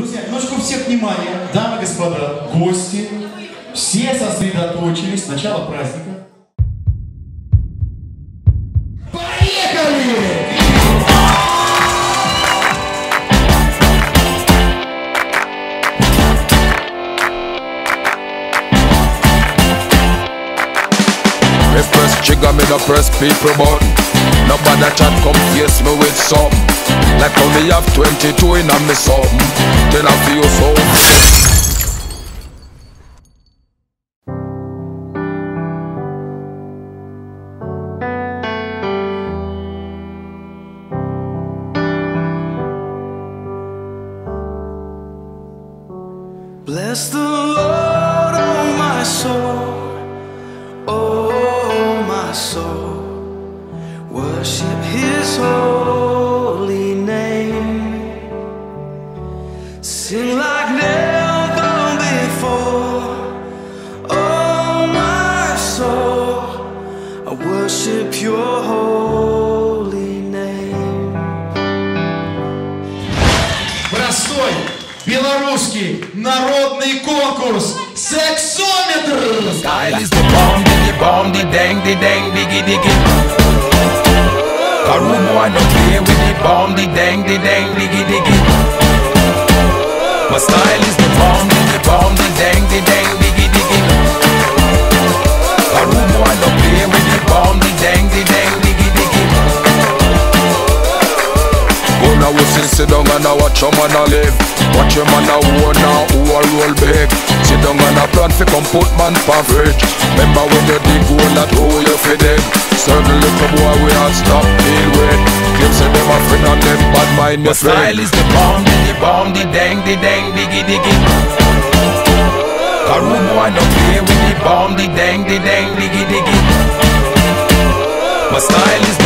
Друзья, немножко у всех внимание, дамы и господа, гости, все сосредоточились, начало праздника. Поехали! Me press trigger, me no press people button. Nobody chat come face me with something. Like how me have 22 in a me something. Then I feel so Bless the Lord, oh my soul, oh my soul. Worship His holy name. Sing like never before, oh my soul. I worship Your holy name. Простой белорусский народный конкурс «Сексометр». Style is the bomb, the dang, diggy, diggy. Karumo, I don't play with the bomb, the dang, diggy, diggy. My style is the bomb, the dang, diggy, diggy. Karumo, I don't play with the bomb, the dang, diggy, diggy. Go now, we sit down and I watch your man a live. Watch your man a own now, who a roll big. Sit down and a plan fi come put man pan fridge. Remember when you dig hole that hole you fi dig. Certain little boy we all stop deal with. Claim say them a friend and them bad mind me friend. My style is the bomb, the dang, diggy, diggy. Karumo, I don't play with the bomb, the dang, diggy, diggy. My style is